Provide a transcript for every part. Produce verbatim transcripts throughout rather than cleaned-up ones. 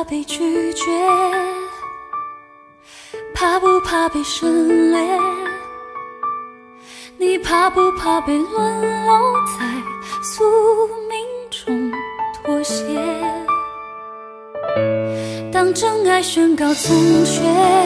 被拒绝？怕不怕被省略？你怕不怕被沦落在宿命中妥协？当真爱宣告从缺，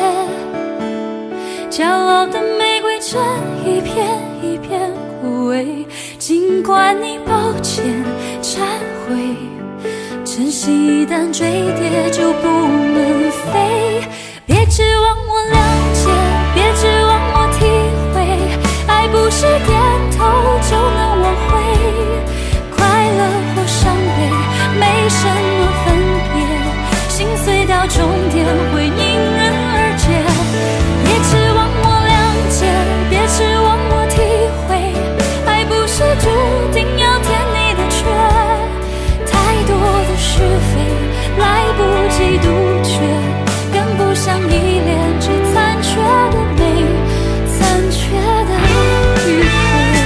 骄傲的玫瑰正一片一片枯萎。尽管你抱歉忏悔，真心一旦坠跌就不能飞。别指望我谅解，别指望我体会，爱不是点头就能挽回。快乐或伤悲没什么分别，心碎到终点会因人而解。别指望我谅解，别指望我体会，爱不是注定要填你的缺。太多的是非来不及杜绝，跟不上依恋只残缺的美，残缺的迂回。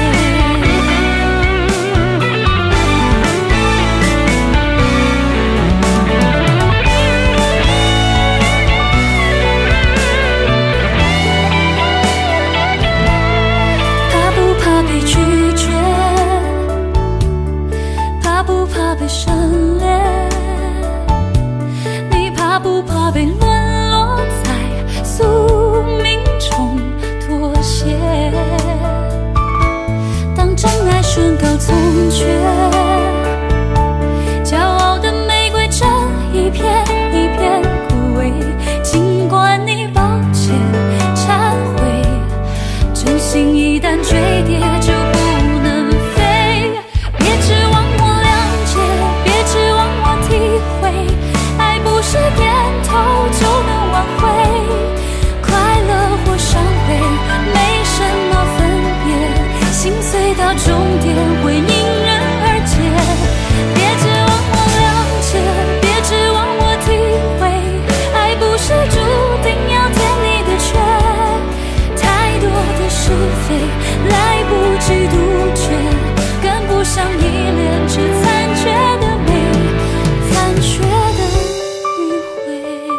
怕不怕被拒绝？怕不怕被省略？你怕不怕被沦落在宿命中妥协？当真爱宣告从缺，骄傲的玫瑰正一片一片枯萎。尽管你抱歉忏悔，真心一旦坠跌就不能飞。别指望我谅解，别指望我体会，爱不是点头就能挽回。快乐或伤悲没什么分别，心碎到终点会因人而解。别指望我谅解，别指望我体会，爱不是注定要填你的缺。太多的是非来不及杜绝，跟不上依恋只残缺的美，残缺的迂回。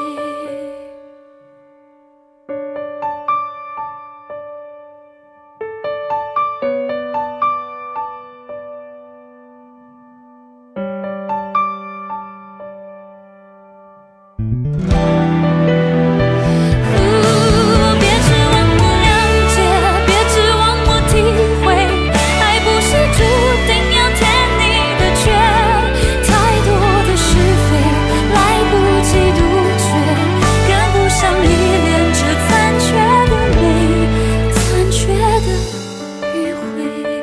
别指望我谅解，别指望我体会，爱不是注定要填你的缺。太多的是非来不及杜绝，跟不上依恋这残缺的美，残缺的迂回。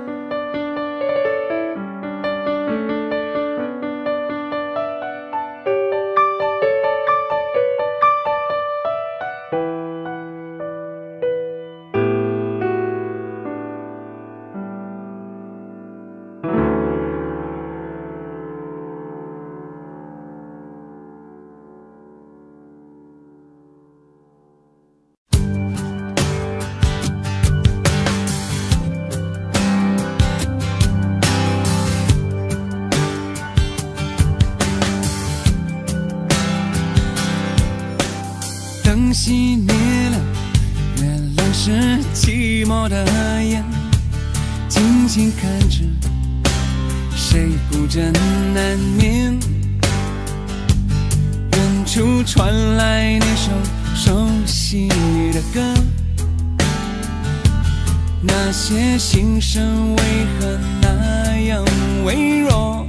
灯熄灭了，月亮是寂寞的眼，静静看着谁孤枕难眠。远处传来那首熟悉的歌，那些心声为何那样微弱？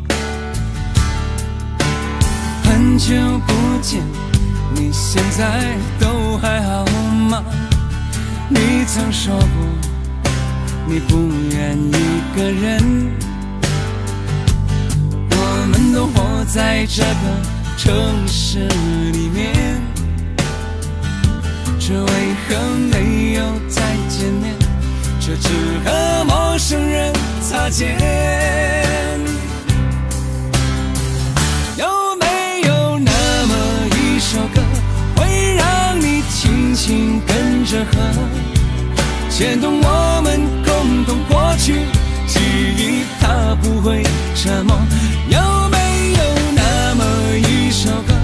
很久不见，你现在都还好吗？你曾说过你不愿一个人，我们都活在这个城市里面，这为何没有再见面？这只和陌生人擦肩。有没有那么一首歌，会让你轻轻跟着和，牵动我们共同过去记忆，它不会沉默。有没有那么一首歌，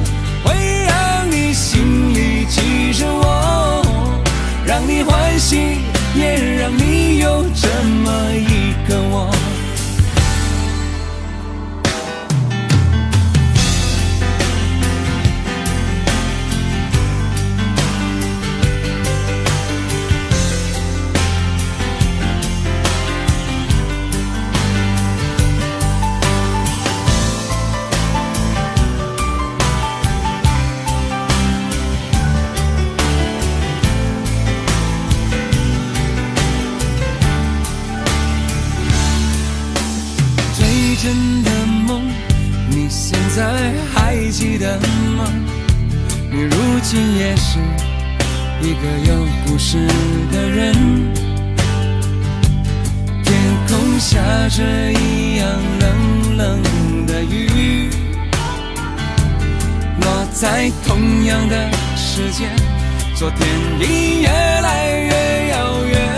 真的梦，你现在还记得吗？你如今也是一个有故事的人。天空下着一样冷冷的雨，落在同样的时间，昨天已越来越遥远。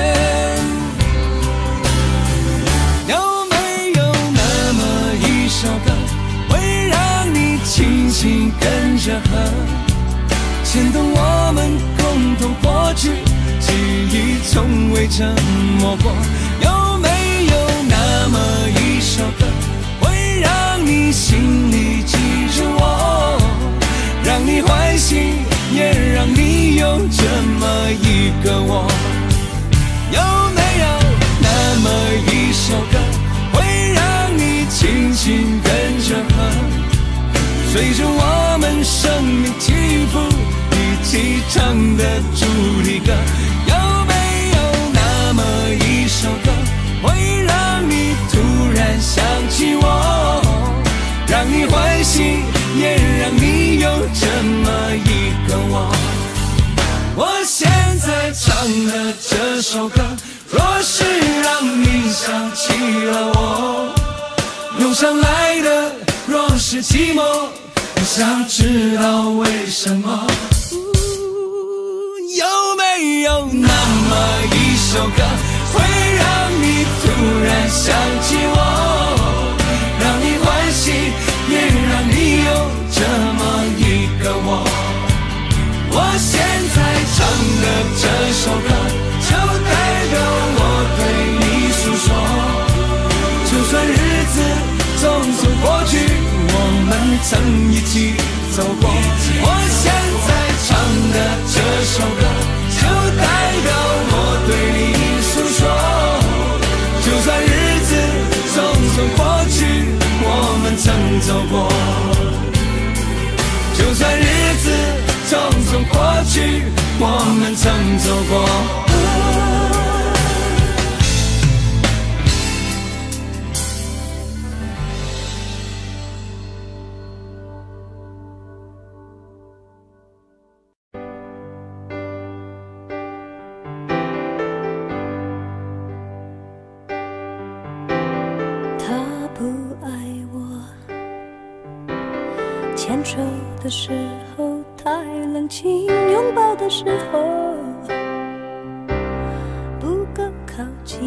有没有那么一首歌，会让你轻轻跟着和，牵动我们共同过去，记忆从未沉默过。有没有那么一首歌，会让你心里记着我，让你欢喜，也让你有这么一个我？有没有那么一首歌，会让你轻轻跟着和，随着我们生命起伏一起唱的主题歌？有没有那么一首歌，会让你突然想起我，让你欢喜，也让你有这么一个我？我现在唱的这首歌，若是让你想起了我，涌上来的若是寂寞，我想知道为什么。有没有那么一首歌，会让你突然想起我，让你欢喜，也让你有这么一个我？我现在唱的这首歌，就代表我对你诉说。就算日子匆匆过去，我们曾一起走过。我现在唱的这首歌，就代表我对你诉说。就算日子匆匆过去，我们曾走过。就算日子匆匆过去，我们曾走过。 他不爱我，牵手的时候太冷清，拥抱的时候不够靠近。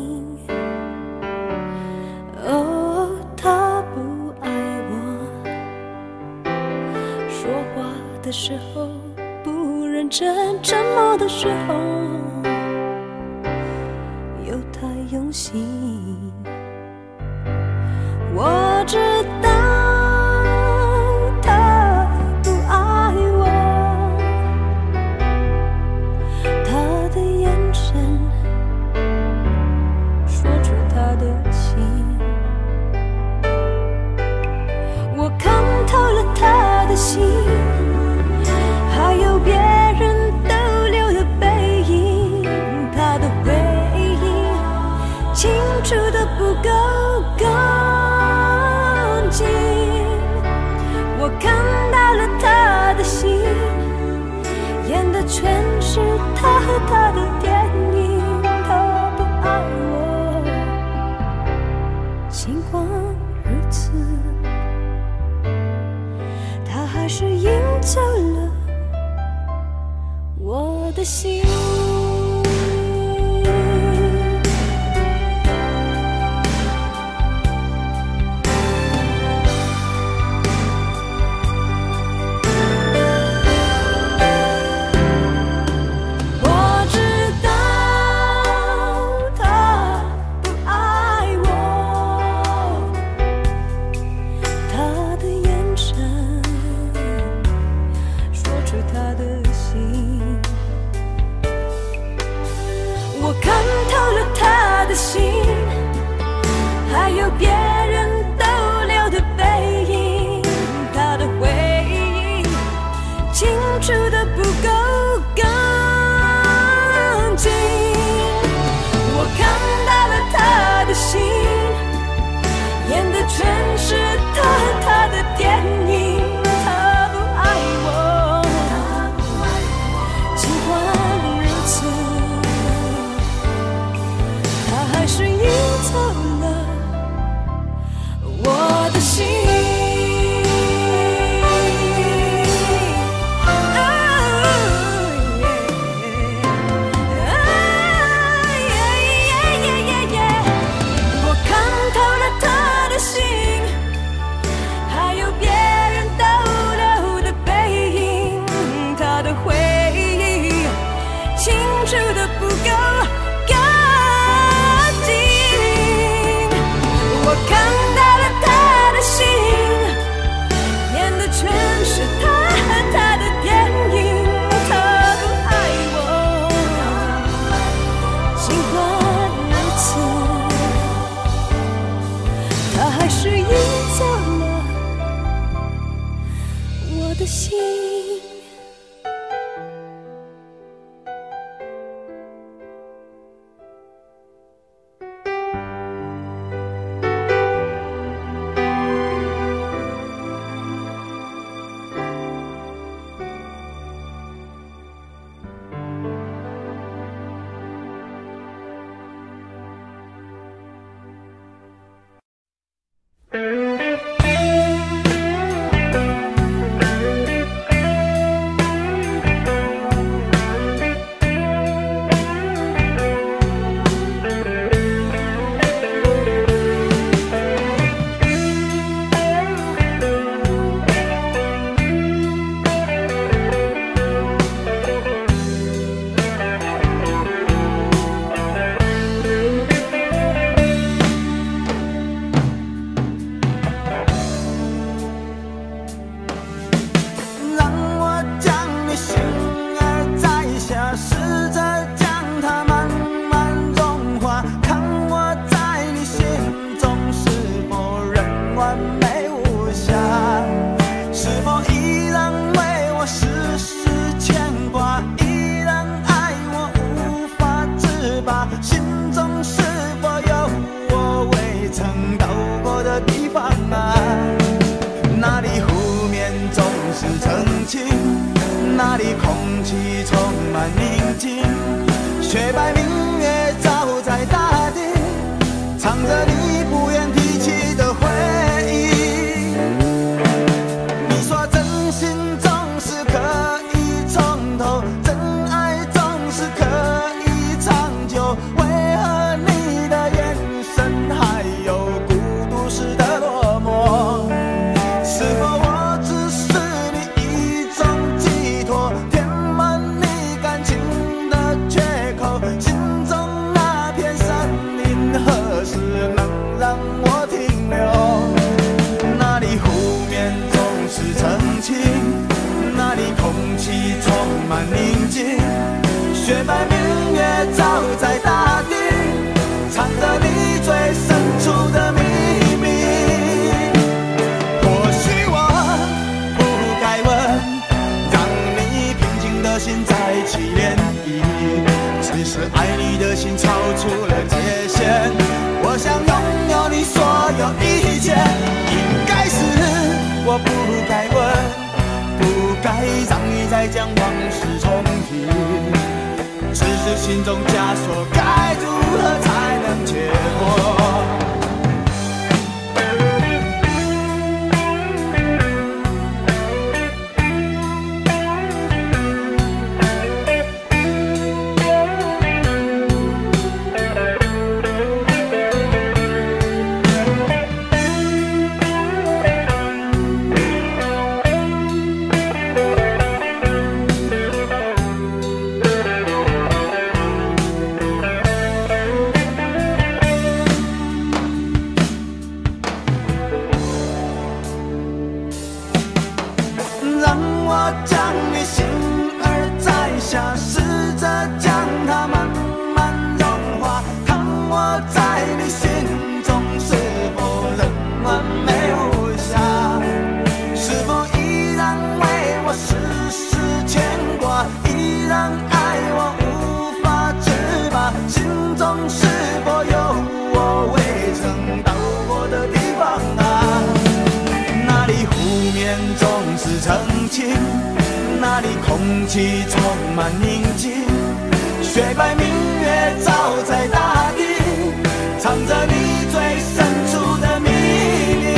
哦，他不爱我，说话的时候不认真，沉默的时候又太用心。我知道他不爱我，他的眼神说出他的心。我看透了他的心，还有别人逗留的背影，他的回忆清楚的不够干净。我看到了他的心，演的全是他和他的电影。他不爱我，尽管如此，他还是赢走了我的心。 吧？心中是否有我未曾到过的地方啊？那里湖面总是澄清，那里空气充满宁静，雪白明月照在大地，唱着你不愿提起的回忆。你说真心总是可以从头，真爱总是可以长久，为何你的眼神还有孤独时的落寞？是否我只是你一种寄托，填满你感情的缺口？心中那片森林何时能让我停留？那里湖面总是澄清，那里空气充满宁静，雪白明月照在大地，藏着你最深处的秘密。或许我不该问，让你平静的心再起涟漪，只是爱你的心超出了界限。我想拥有你所有一切，应该是我不该问，不该让你再将往事重提，只是心中枷锁该如何才能解脱？让我将你心儿摘下，试着将它慢慢融化，看我在你心中是否仍完美无瑕，是否依然为我时时牵挂，依然爱我无法自拔，心中是否有我未曾到过的地方啊？那里湖面总是澄清，那里空气充满宁静，雪白明月照在大地，藏着你最深处的秘密。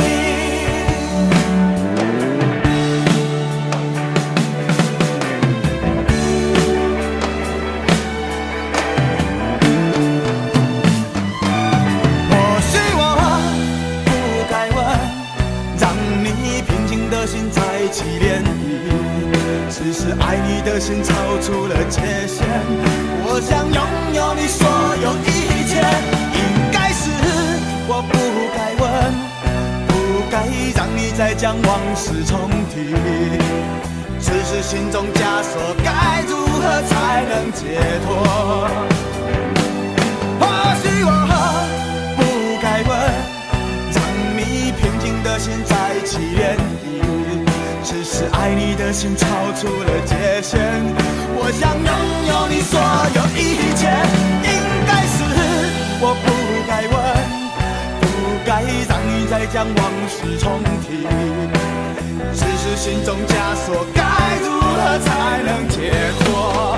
或许我不该问，让你平静的心再起涟漪，只是爱你的心超出了界限。我想拥有你所有一切，应该是我不该问，不该让你再将往事重提，只是心中枷锁该如何才能解脱？或许我不该问，让你平静的心再起涟漪，只是爱你的心超出了界限。我想拥有你所有一切，应该是我不该问，不该让你再将往事重提，只是心中枷锁该如何才能解脱？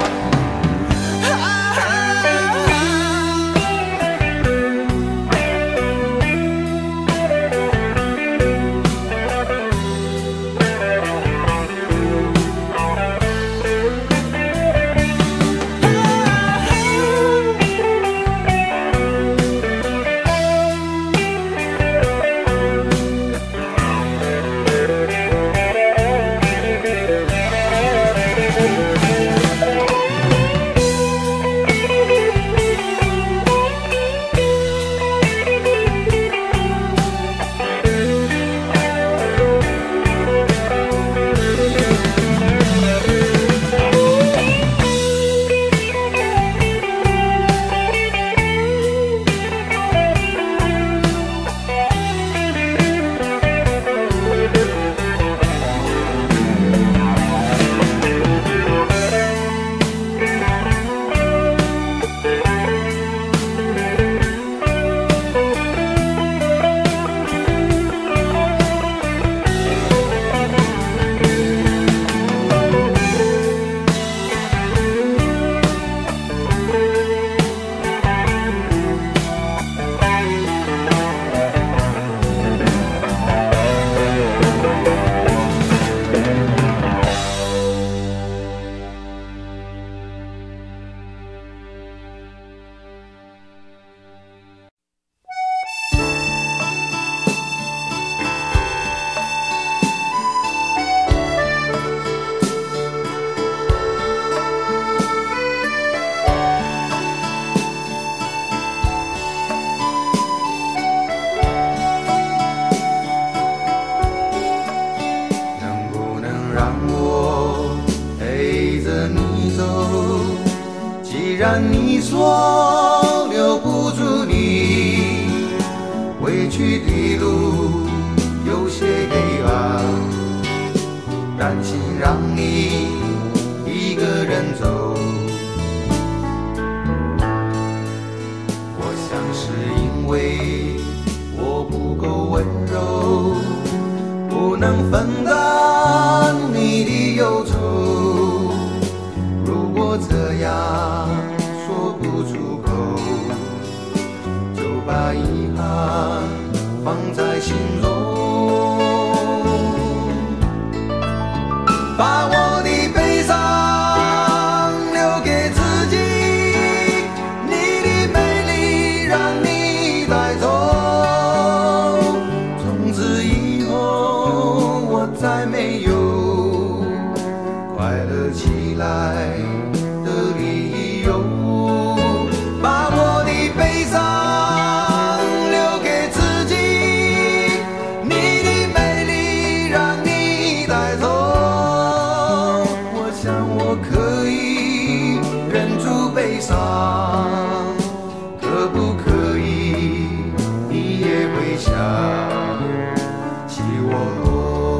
因为我不够温柔，不能分担你的忧愁。如果这样说不出口，就把遗憾放在心中，把我的悲伤留给自己，你的美丽让你带走。从此以后我再没有快乐起来的理由，把我的悲伤留给自己，你的美丽让你带走。我想我可以忍住悲伤，可不可以你也会想起我？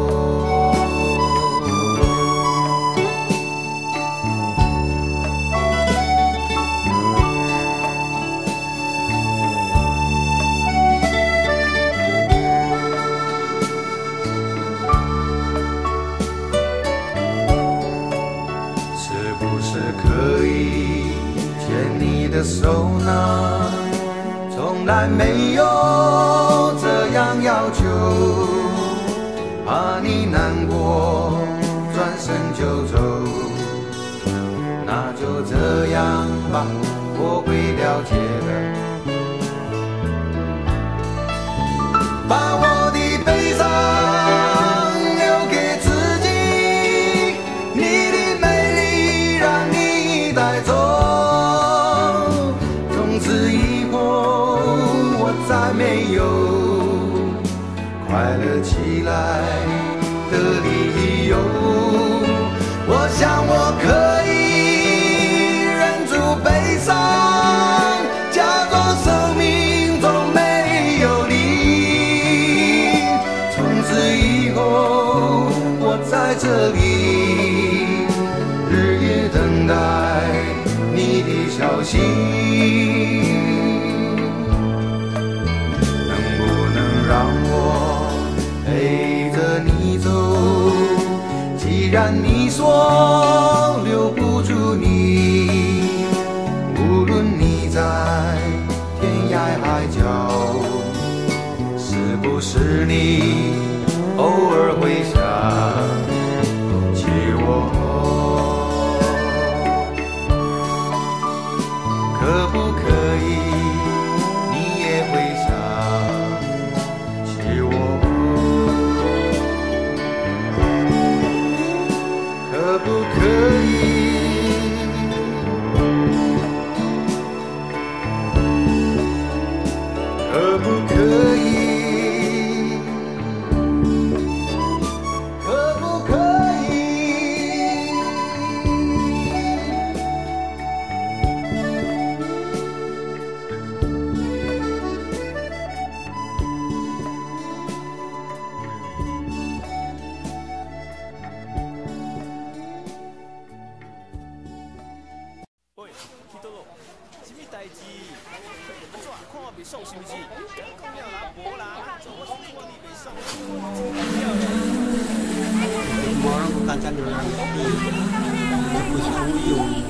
是不是可以牵你的手呢？从来没有这样要求，怕你难过转身就走。那就这样吧，我会了解的。把我的悲伤留给自己，你的美丽让你带走。从此以后我再没有快乐起来的理由。我想我可以忍住悲伤，假装生命中没有你。从此以后我在这里日夜等待你的消息，能不能让我陪着你走？既然你说留不住你，无论你在天涯海角，是不是你偶尔会想起我？可不可以你也会想起我？可不可以？可不可以？可不可以？ 喂，去倒落？什么代志？啊怎？看我袂爽是不是？讲了啦，无啦，做我是看你袂爽。 无人不干这样的事，不是无用。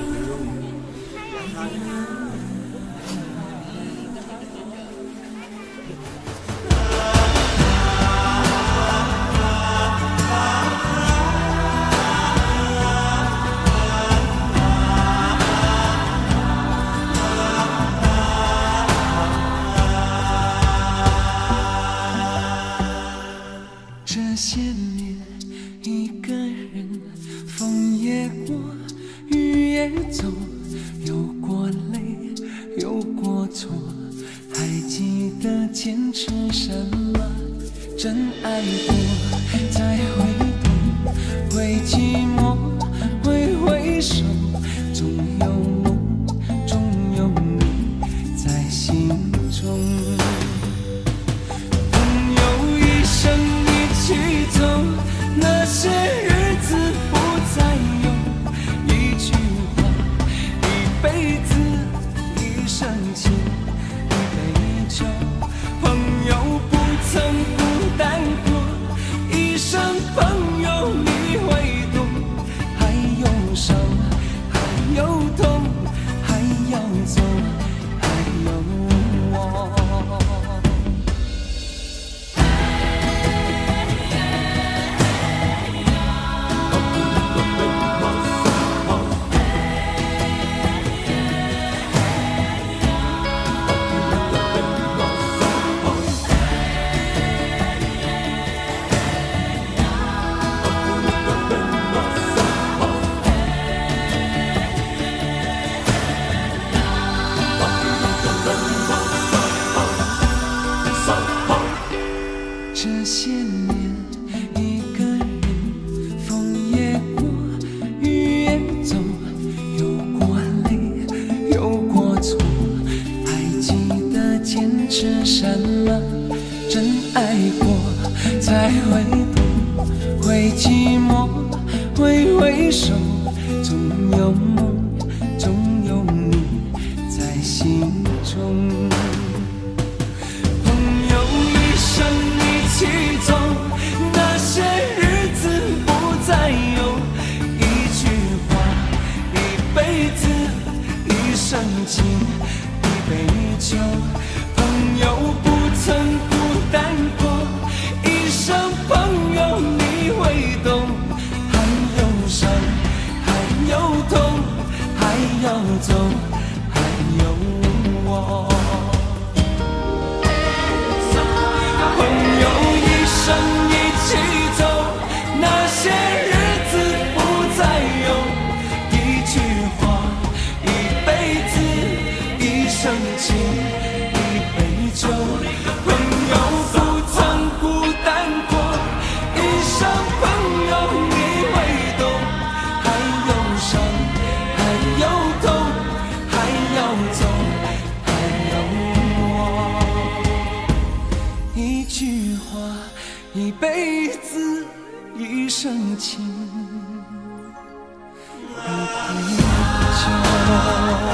这些年一个人，风也过，雨也走，有过泪，有过错，还记得坚持什么？真爱过，再回头，会寂寞，会回首，总有梦，总有你在心中。朋友一生一起走，那些日子不再有，一句话，一辈子，一生情，一杯酒。 坚持什么？真爱过才会懂，会寂寞，会回首，总有梦，总有你在心中。朋友一生一起走，那些日子不再有，一句话，一辈子，一生情，一杯酒。朋友不曾孤单过，一生朋友你会懂。还有伤，还有痛，还要走，还有我。朋友一生一起走，那些日子不再有，一句话，一辈子，一生情，一杯酒。朋友不曾孤单过，一生朋友你会懂。还有伤，还有痛，还要走，还有我。一句话，一辈子，一生情，一杯酒。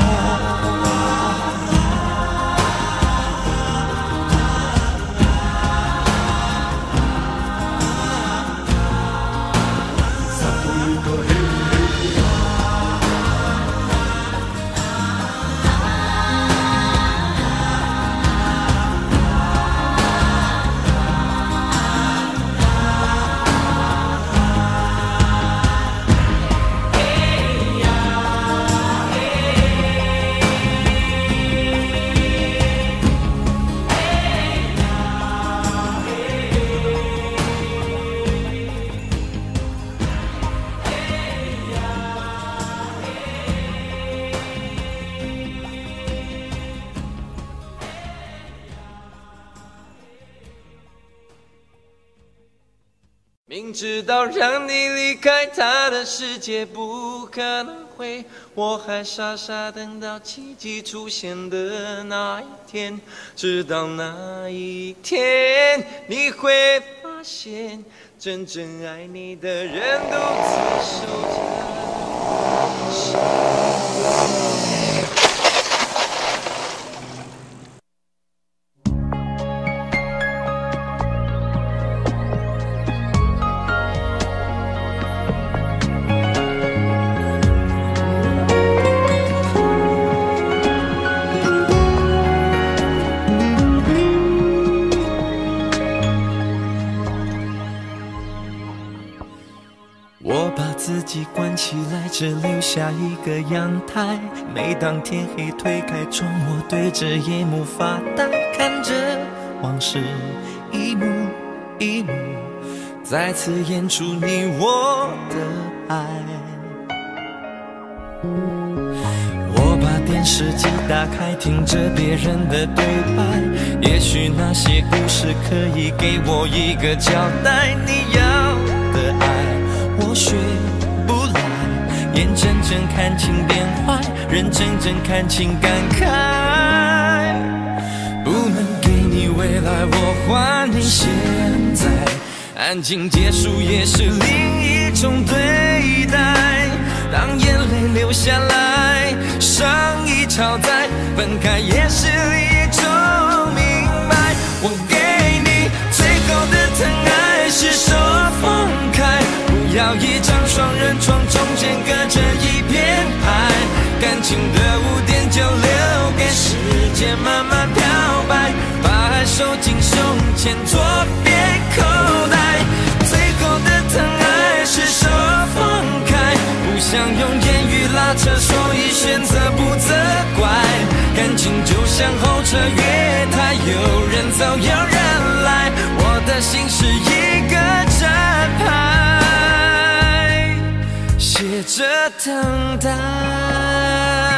明知道让你离开他的世界不可能会，我还傻傻等到奇迹出现的那一天。直到那一天，你会发现，真正爱你的人独自守着伤悲。 自己关起来，只留下一个阳台。每当天黑推开窗，我对着夜幕发呆，看着往事一幕一幕，再次演出你我的爱。我把电视机打开，听着别人的对白，也许那些故事可以给我一个交代。你要的爱，我学不来，眼睁睁看情变坏，人睁睁看情感慨。不能给你未来，我还你现在。安静结束也是另一种对待。当眼泪流下来，伤已超载，分开也是一种明白。我给你最后的疼爱是手放开，不要一张双人床，中间隔着一片海。感情的污点就留给时间慢慢漂白，把爱收进胸前左边口袋。最后的疼爱是手放开，不想用言语拉扯，所以选择不责怪。感情就像候车月台，有人走有人来，我的心是一个站牌，写着等待。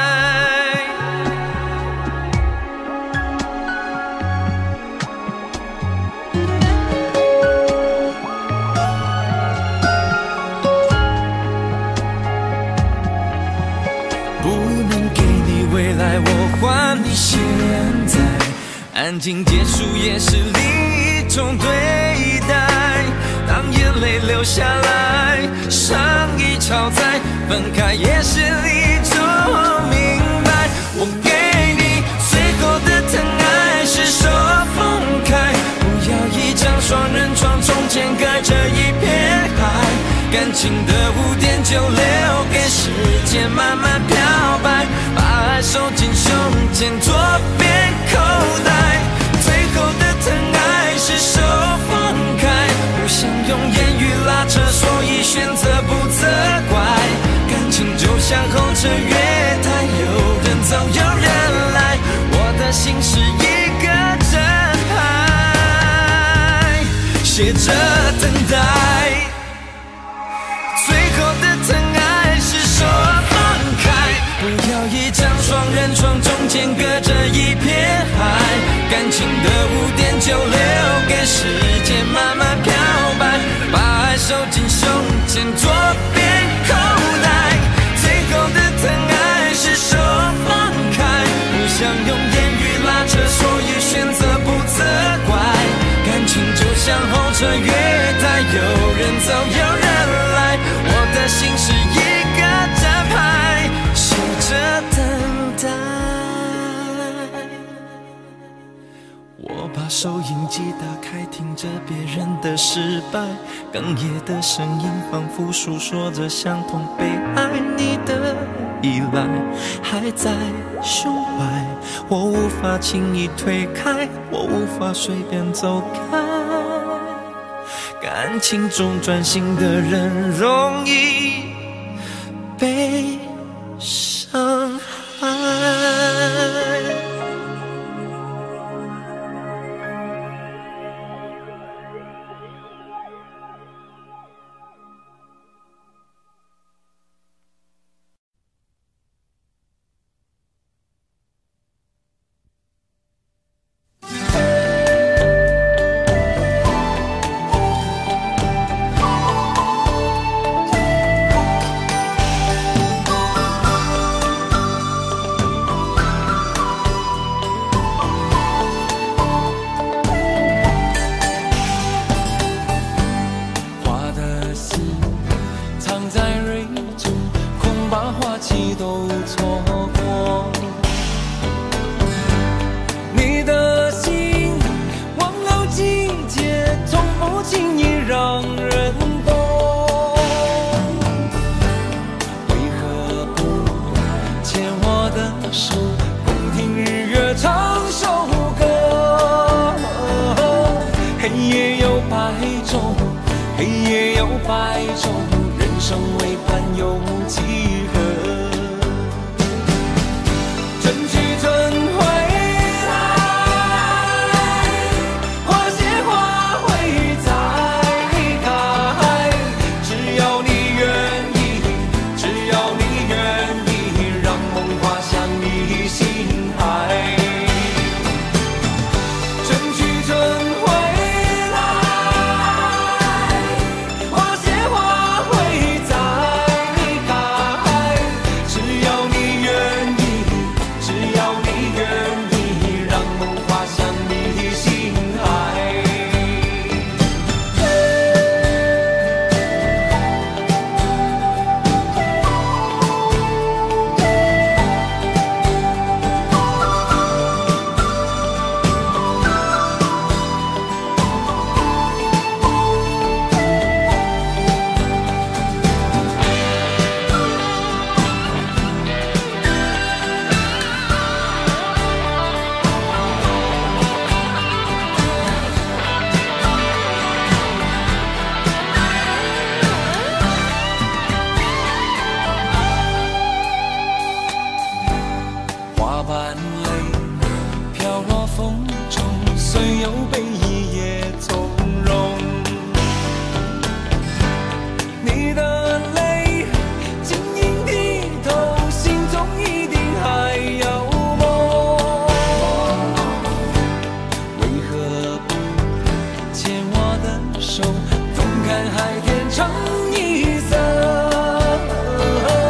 我还你现在， 感情结束也是另一种对待，当眼泪流下来，伤已超载，分开也是一种明白。我给你最后的疼爱是手放开，不要一张双人床，中间隔着一片海，感情的污点就留给时间慢慢漂白，把爱收进胸前左边口袋。最后的疼爱是手放开，不想用言语拉扯，所以选择不责怪。感情就像候车月台，有人走有人来，我的心是一个真牌，写着等待。最后的疼爱是手放开，不要一张双人床，中间隔着一片海，感情的污点就留给时间慢慢漂白，把爱收进胸前左边口袋。最后的疼爱是手放开，不想用言语拉扯，所以选择不责怪。感情就像候车月台，有人走有人来，我的心是一个站牌，写着等待。我把收音机打开，听着别人的失败，哽咽的声音仿佛诉说着相同被爱，你的依赖还在胸怀，我无法轻易推开，我无法随便走开。感情中专心的人容易被伤害。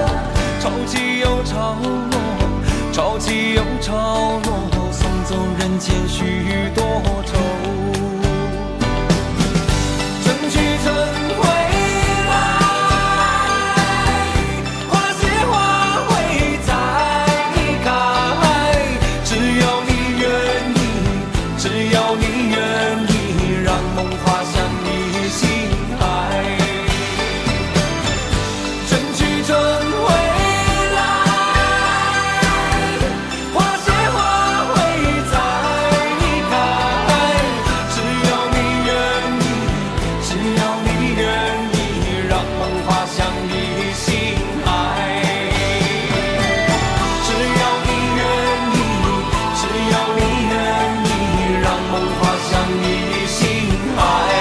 潮起又潮落，潮起又潮落，送走人减许多愁。春去春回来，花谢花会再开，只要你愿意，只要你愿意，让梦滑向你心海。春去春回来，花谢花会再开，只要你愿意，只要你愿意，让梦滑向你心海。只要你愿意，只要你愿意，让梦滑向你心海。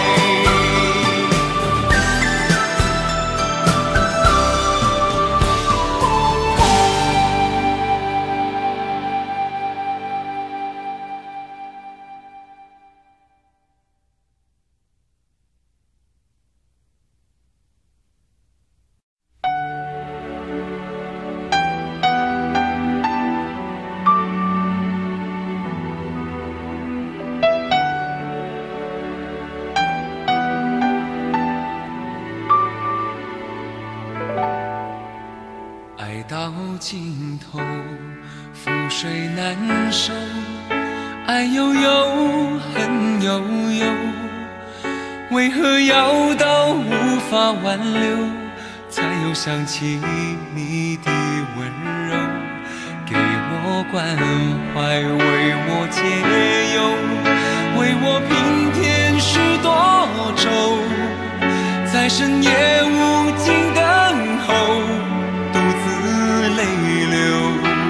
爱到尽头，覆水难收，爱悠悠，恨悠悠，为何要到无法挽留，才又想起你的温柔，给我关怀，为我解忧，为我平添许多愁，在深夜无尽等候，独自泪流，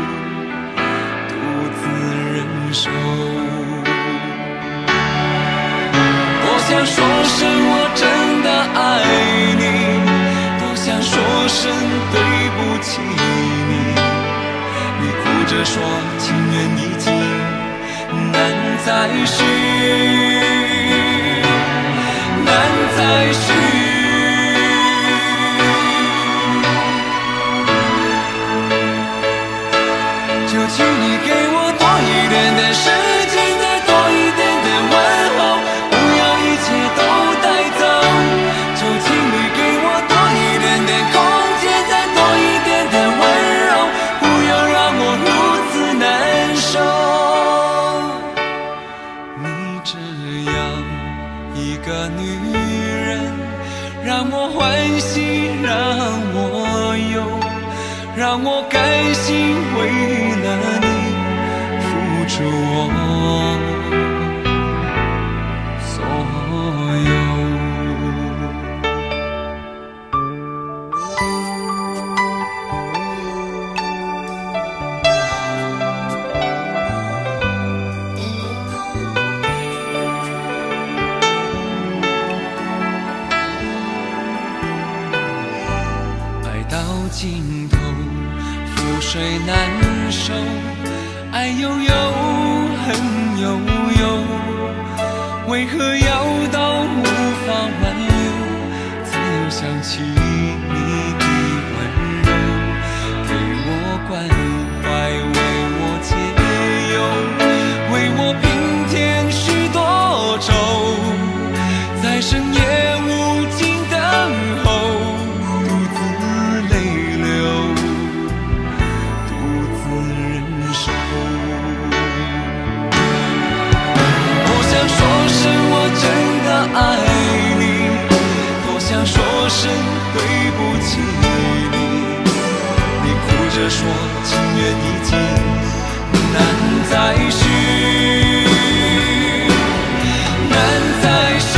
独自忍受。多想说声我真的爱你，多想说声对不起你，你哭着说情缘已尽，难再续，难再续。就请你给我多一点点时间，再多一点点问候，不要一切都带走。就请你给我多一点点空间，再多一点点温柔，不要让我如此难受。你这样一个女人，让我欢喜，让我忧，让我甘心为了你付出我所有。爱到尽头，覆水难收，爱悠悠，恨悠悠，为何要到无法挽留，才又想起你的温柔，给我关怀，为我解忧，为我平添许多愁，在深夜无尽等候，独自泪流，独自忍受。多想说声我真的爱你，多想说声对不起你，你哭着说情缘已尽，难再续，难再续。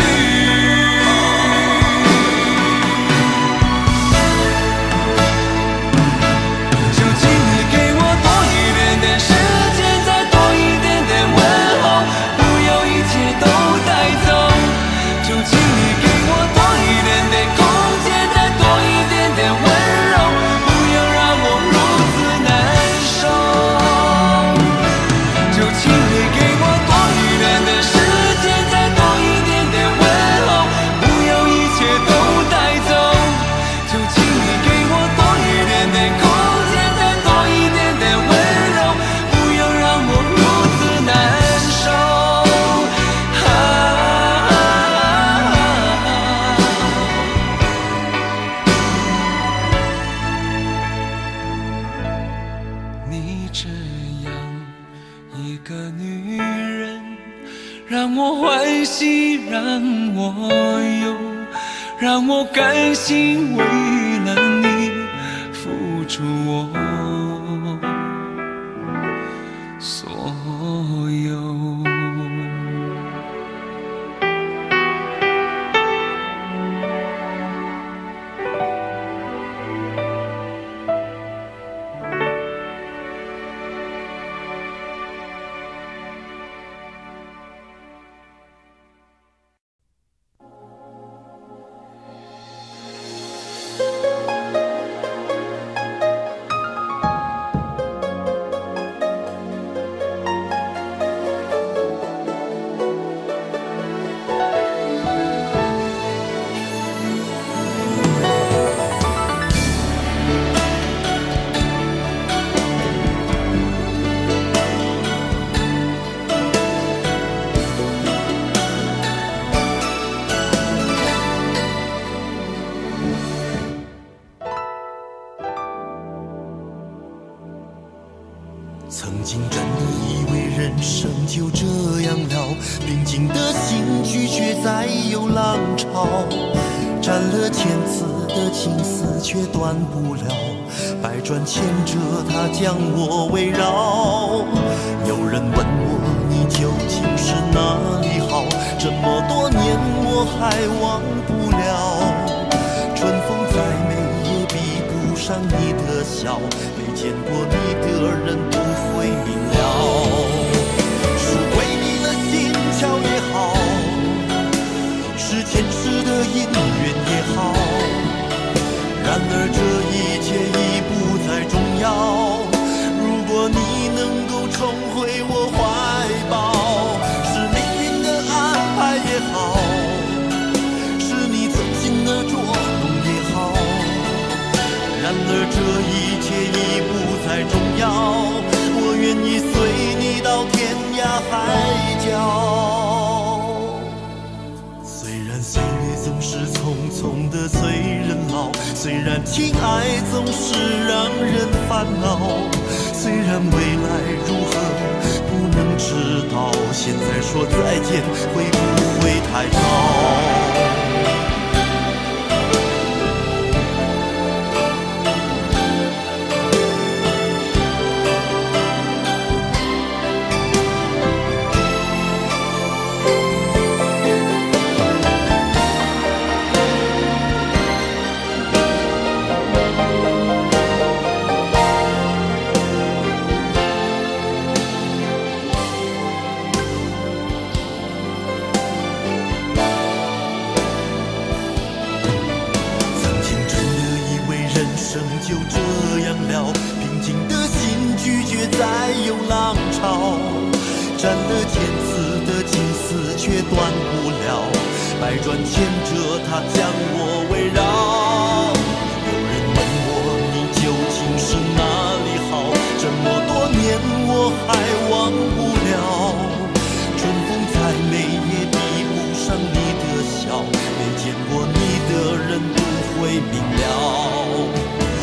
就请你给我多一点点时间，再多一点点问候，不要一切都带走。就请你给我多一点点空间，再多一点点温柔，不要让我如此难受。就请你给我让我欢喜，让我忧，让我甘心为了你付出我所有。 曾经真的以为人生就这样了，平静的心拒绝再有浪潮，斩了千次的情丝却断不了，百转千折它将我围绕。有人问我你究竟是哪里好，这么多年我还忘不了。春风再美也比不上你的笑，没见过你的人不会明了。是鬼迷了心窍也好，是前世的因缘也好，然而这一切已不再重要。如果你能够重回我怀抱，是命运的安排也好，是你存心的捉弄也好，然而这一切已不再重要。我愿意随你到天涯海角。虽然岁月总是匆匆的催人老，虽然情爱总是让人烦恼，虽然未来如何不能知道，现在说再见会不会太早？就这样了，平静的心拒绝再有浪潮，斩了千次的情丝却断不了，百转千折它将我围绕。有人问我你究竟是哪里好，这么多年我还忘不了。春风再美也比不上你的笑，没见过你的人不会明了。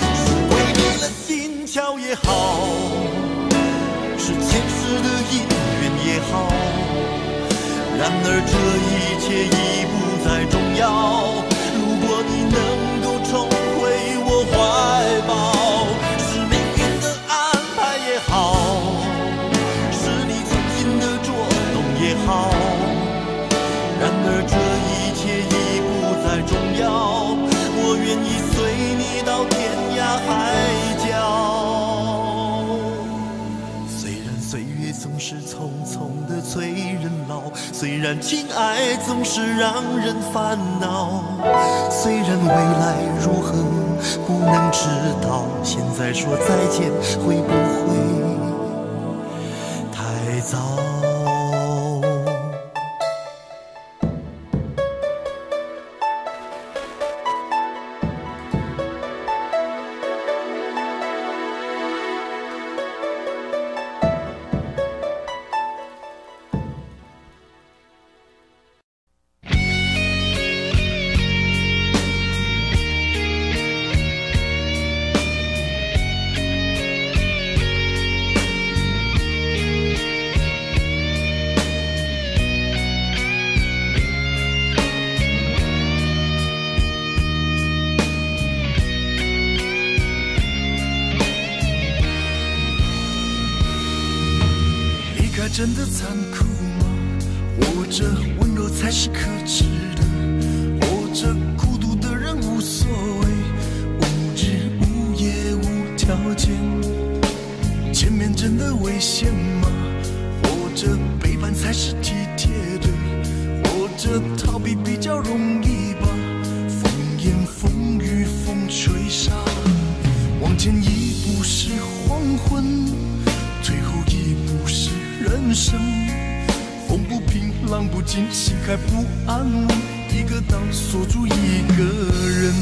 巧也好，是前世的因缘也好，然而这一切已不再重要。如果你能够重回我怀抱，是命运的安排也好，是你存心的捉弄也好，然而这一切已不再重要。我愿意随你到天涯海角。总是匆匆的催人老，虽然情爱总是让人烦恼，虽然未来如何不能知道，现在说再见会不会太早？ 真的残酷吗？活着温柔才是可耻的，活着孤独的人无所谓，无日无夜无条件。前面真的危险吗？活着背叛才是体贴的，活着逃避比较容易吧。风言风语风吹沙，往前一步是黄昏，退后一步是人生。风不平浪不静，心还不安稳，一个岛锁住一个人。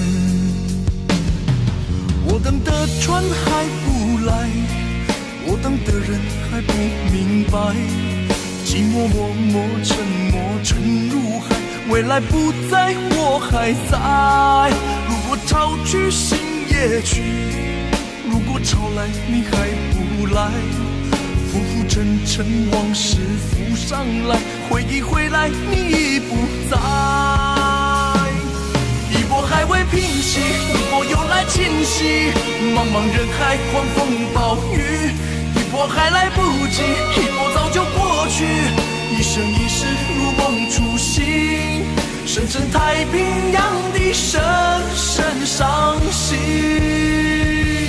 我等的船还不来，我等的人还不明白，寂寞默默沉默沉入海，未来不在我还在。如果潮去心也去，如果潮来你还不来，浮浮沉沉往事浮上来，回忆回来你已不在。一波还未平息，一波又来侵袭，茫茫人海狂风暴雨，一波还来不及，一波早就过去，一生一世如梦初醒，深深太平洋的深深伤心。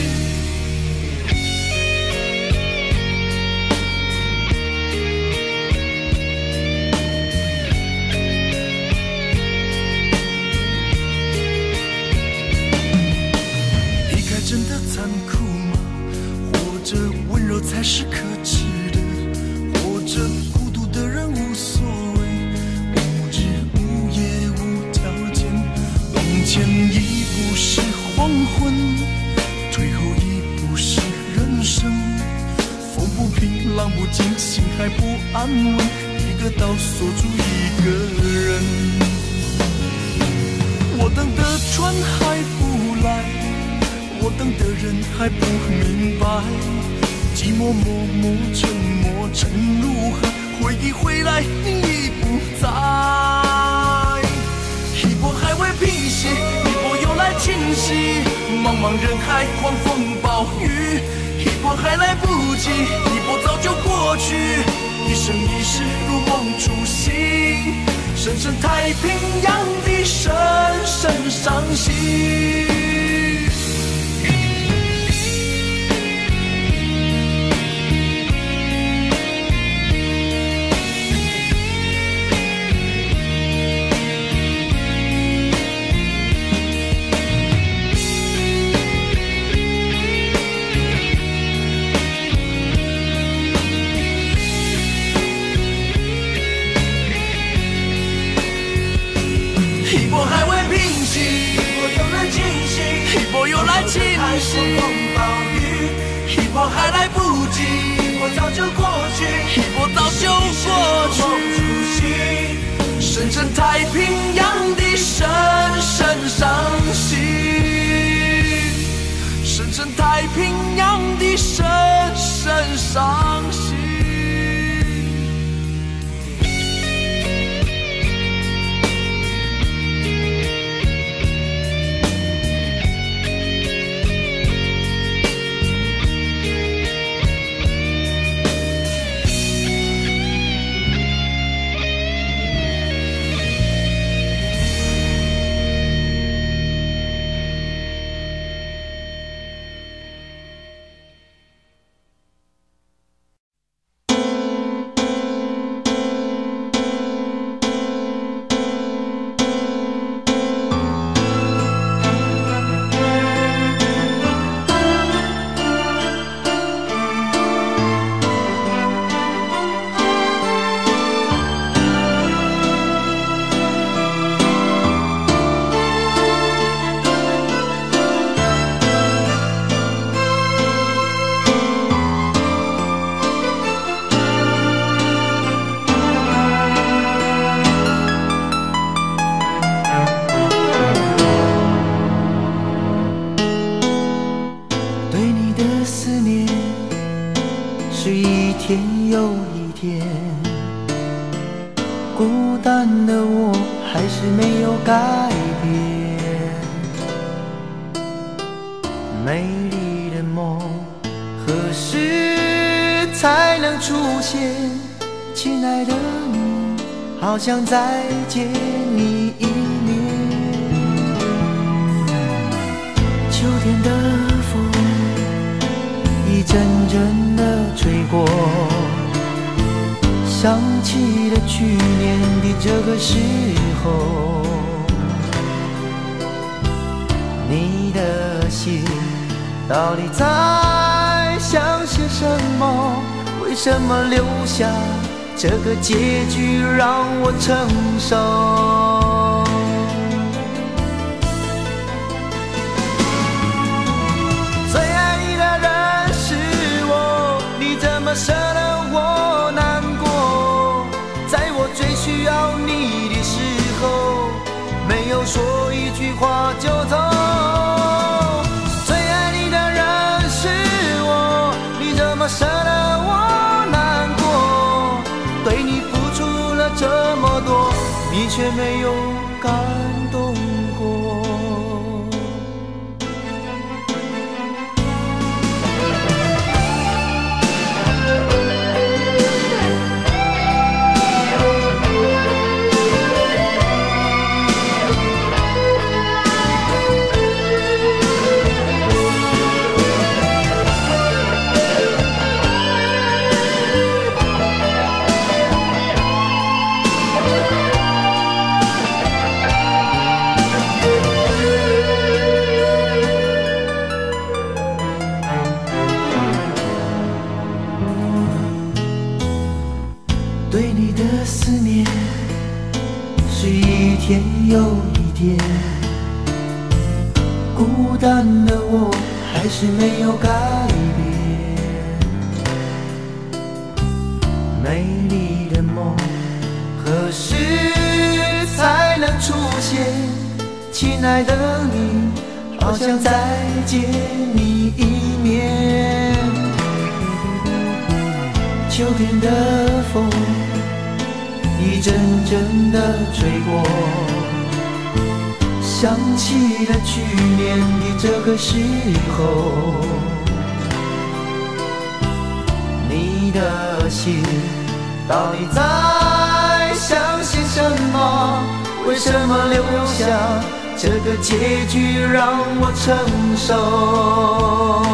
真的残酷吗？活着温柔才是可耻的，活着孤独的人无所谓，无日无夜无条件。往前一步是黄昏，退后一步是人生。风不平浪不静，心还不安稳，一个岛锁住一个人。我等的船还不来，我等的人还不明白，寂寞默默沉默沉入海，回忆回来你已不在。一波还未平息，一波又来侵袭，茫茫人海狂风暴雨，一波还来不及，一波早就过去，一生一世如梦初醒，深深太平洋的深深伤心。一波还未平息，一波又来侵袭，一波又来侵袭，风暴雨，一波还来不及，一波早就过去，一波早就过去，深深太平洋的深深伤心，深深太平洋的深深伤心。 孤单的我还是没有改变，美丽的梦何时才能出现？ 亲爱的你，好想再见你一面。秋天的风一阵阵的吹过，想起了去年的这个时候，你的信到底在想些什么？为什么留下这个结局让我承受？最爱你的人是我，你怎么舍得我难过？在我最需要你的时候，没有说一句话就走。最爱你的人是我，你怎么舍得我难过？对你付出了这么多，你却没有感动过。对你的思念是一天又一天，孤单的我还是没有改变。美丽的梦何时才能出现？亲爱的你，好想再见你一面。秋天的风一阵阵的吹过，想起了去年的这个时候，你的心到底在想些什么？为什么留下这个结局让我承受？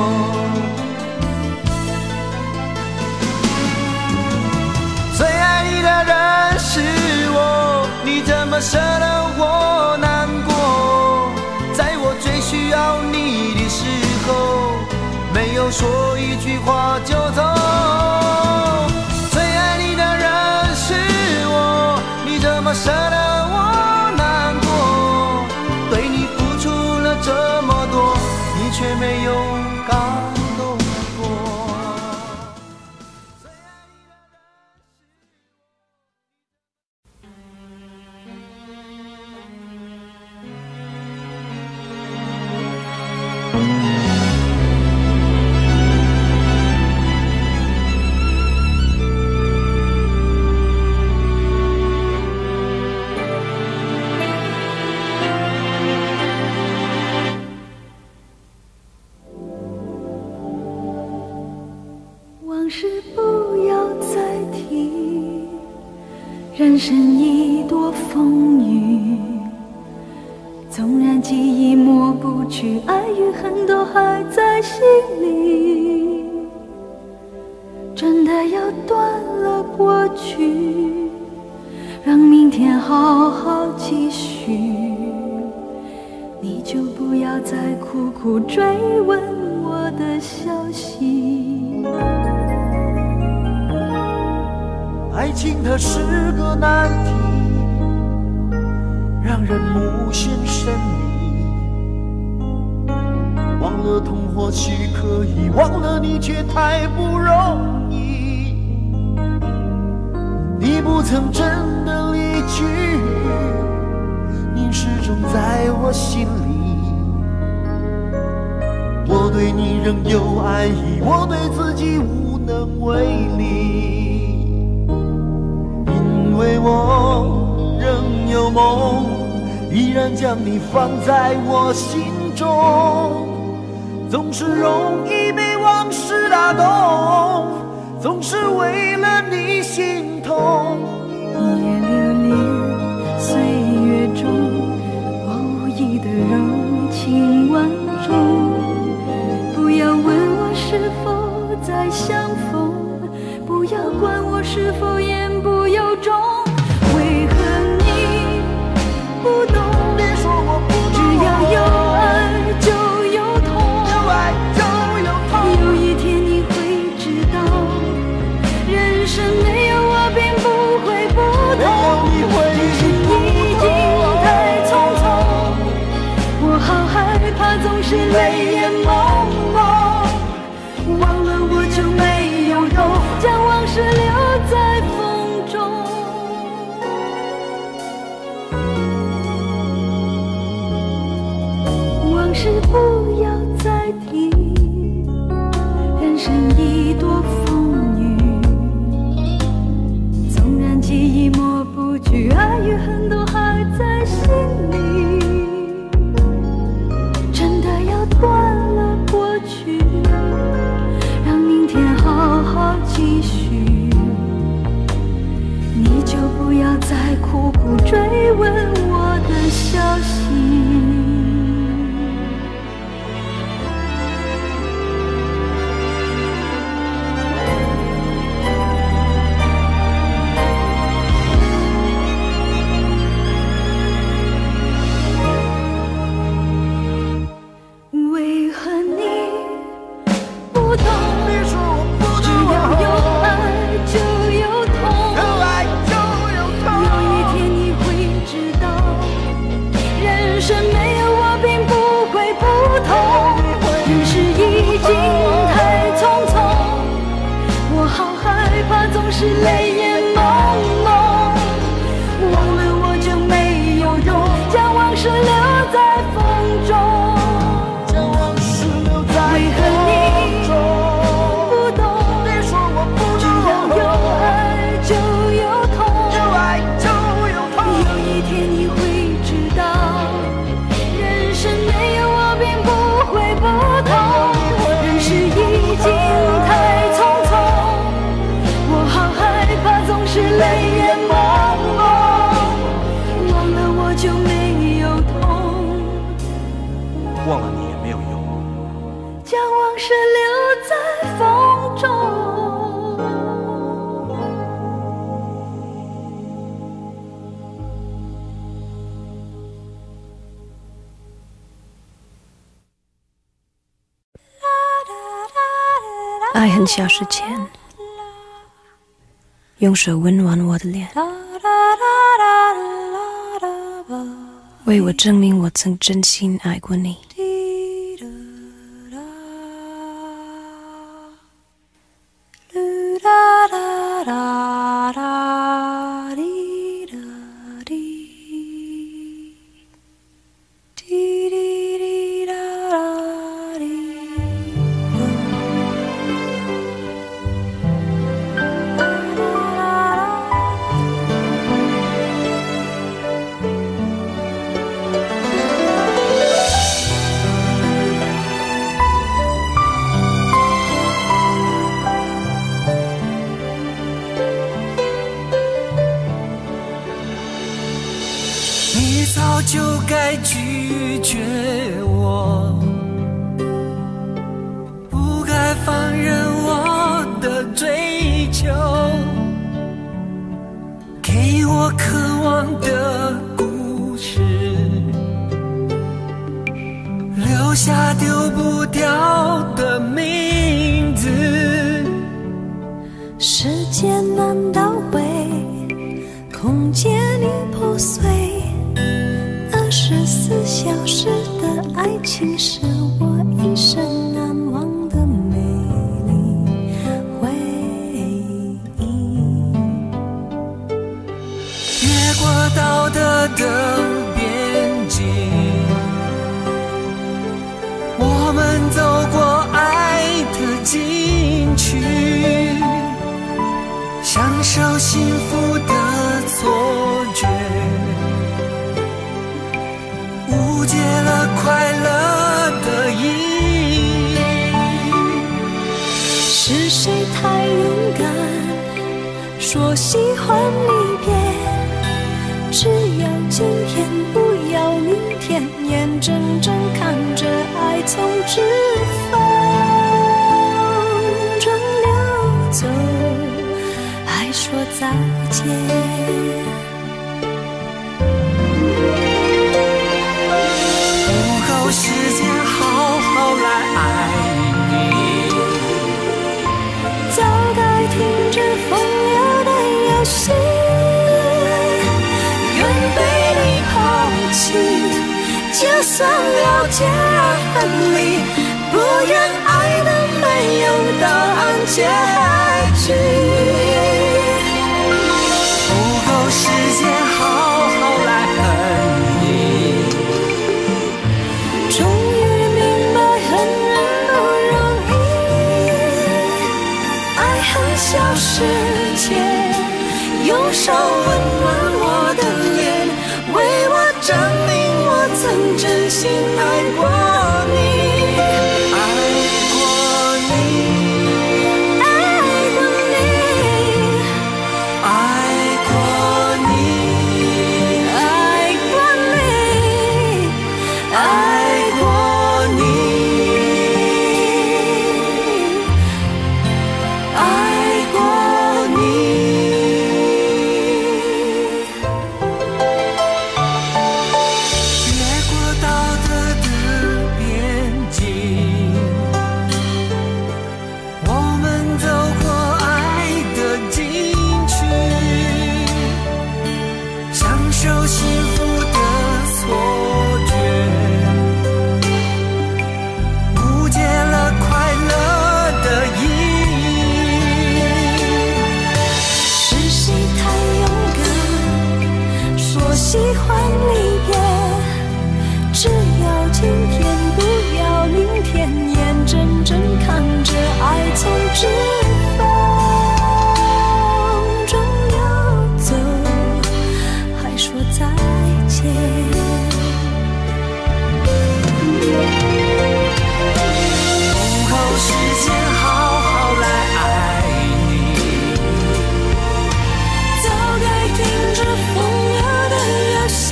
最爱你的人是我，你怎么舍得我难过？在我最需要你的时候，没有说一句话就走。最爱你的人是我，你怎么舍得我难过？对你付出了这么多，你却没有感动过。 往事不要再提，人生一多风雨，纵然记忆抹不去，爱与恨都还在心里。真的要断了过去，让明天好好继续。你就不要再苦苦追问我的消息。 爱情它是个难题，让人目眩神迷。忘了痛或许可以，忘了你却太不容易。你不曾真的离去，你始终在我心里。我对你仍有爱意，我对自己无能为力。因为我仍有梦，依然将你放在我心中。总是容易被往事打动，总是为了你心痛。 泪眼朦胧，忘了我就没有用，将往事留在风中。往事不要再提，人生一朵风雨，纵然记忆抹不去，爱与恨都还在心里。真的要断了过去，让明天好好继续。你就不要再苦苦追问我的消息。是泪眼朦胧，忘了我就没有用，将往事留在风中。将往事留在风中。为何你不懂？你说我不懂。只要有爱就有痛，有爱就有痛。有一天你会知道，人生没有我并不会不同。人世已经太匆匆。总是泪眼朦胧，忘了我就没有痛， 忘了你也没有用， 将往事留在风中。 爱很消失前，用手温暖我的脸，为我证明我曾真心爱过你。 你早就该拒绝我，不该放任我的追求，给我渴望的故事，留下丢不掉的名字。 时间难倒回，空间已破碎，二十四小时的爱情是我一生难忘的美丽回忆。 越过道德的边境，我们走过爱的禁区，享受幸福的错觉，误解了快乐的意义。 是谁太勇敢，说喜欢离别？只要今天，不要明天，眼睁睁看着爱从指缝中流走，还说再见。 不够时间好好来爱你， 早该停止风流的游戏，愿被你抛弃，就算算了解而分离，不愿爱的没有答案结局。不够时间好好来恨你，终于明白恨人不容易。爱恨消失前，用手温暖我的脸，为我证明我曾真心爱过你。喜欢离别，只要今天，不要明天，眼睁睁看着爱从指缝中流走，还说再见。不够时间好好来爱你，早该停止风流的游戏，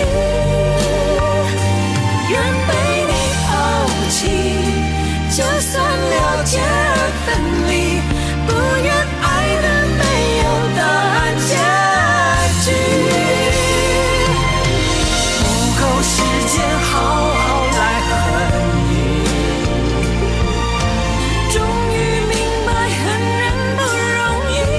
愿被你抛弃，就算了解而分离，不愿爱的没有答案结局。不够时间好好来恨你，终于明白恨人不容易，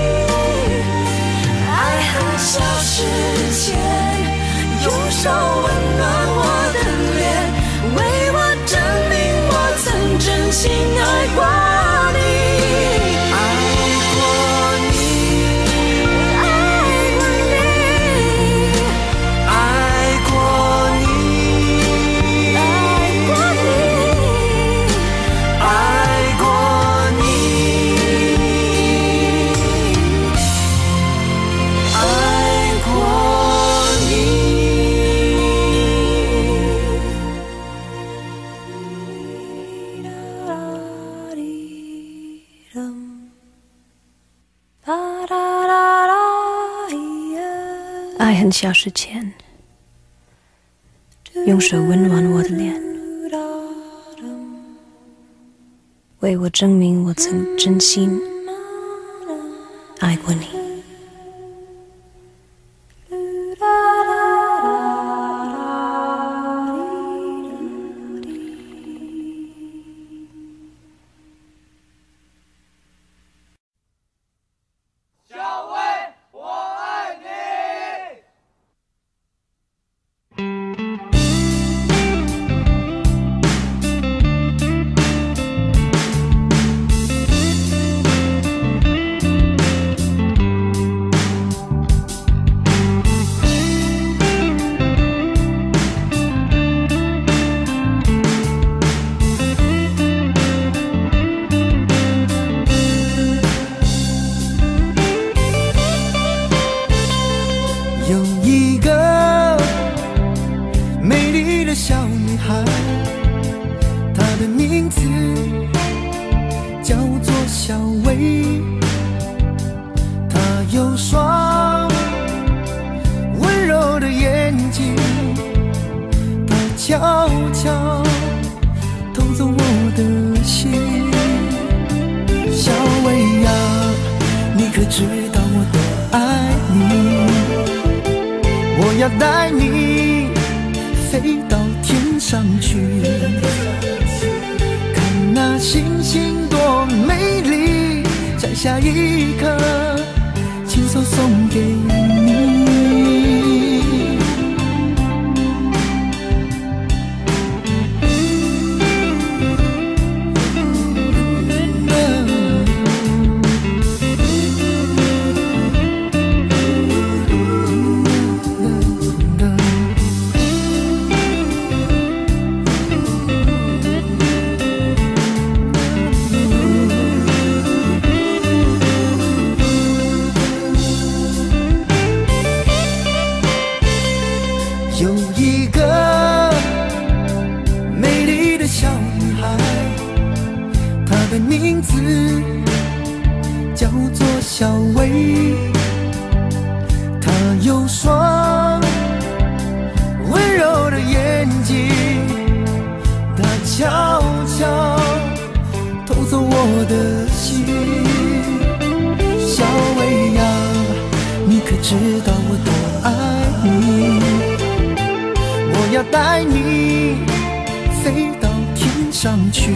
爱恨消失前，用手温暖我的脸，为我证明我曾真心爱过你。爱过你，爱过你，爱过你，爱过你，爱过你，爱过你。 爱恨消失前，用手温暖我的脸，为我证明我曾真心爱过你。 字叫做小薇，她有双温柔的眼睛，她悄悄偷走我的心。小薇呀，你可知道我多爱你？我要带你飞到天上去，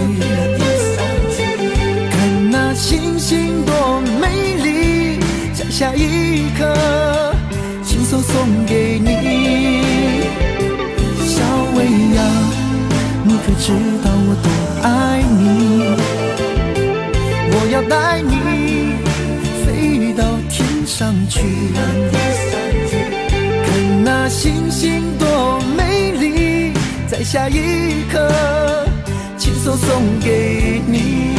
看那星星多美丽，摘下一颗亲手送给你。小薇呀，你可知道我多爱你？我要带你飞到天上去，看那星星多美丽，摘下一颗亲手送给你。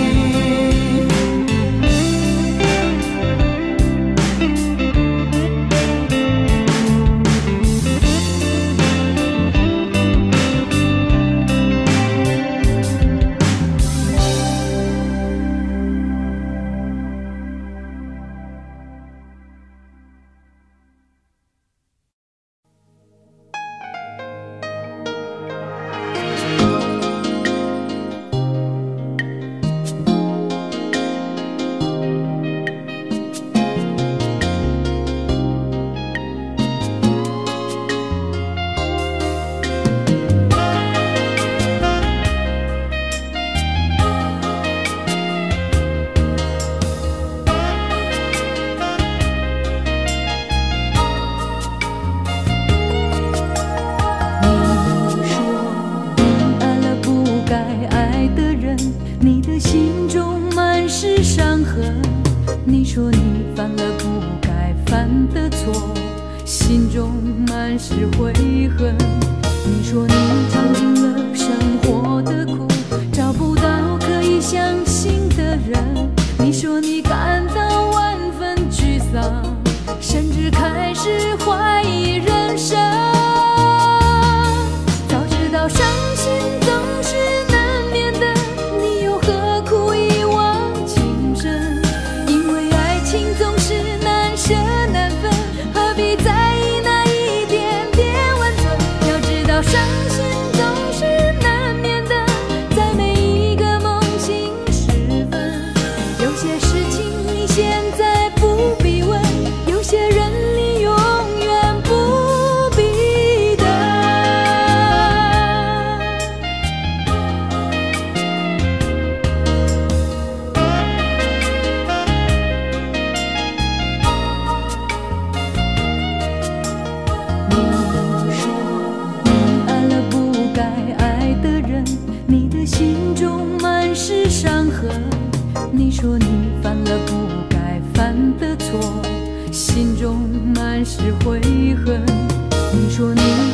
你说你犯了不该犯的错，心中满是悔恨。你说你尝尽了生活的苦，找不到可以相信的人。你说你感到万分沮丧，甚至开始怀疑人生。早知道伤心总是难免的，你又何苦一往情深？因为爱情总是难舍难分，何必在意那一点点温存？要知道伤心总是难免的，在每一个梦醒时分。有些事情你现在不必问，有些人你永远不必等。你说你爱了不该爱的人，你的心中满是伤痕。你说你犯了不该犯的错，心中满是悔恨。你说你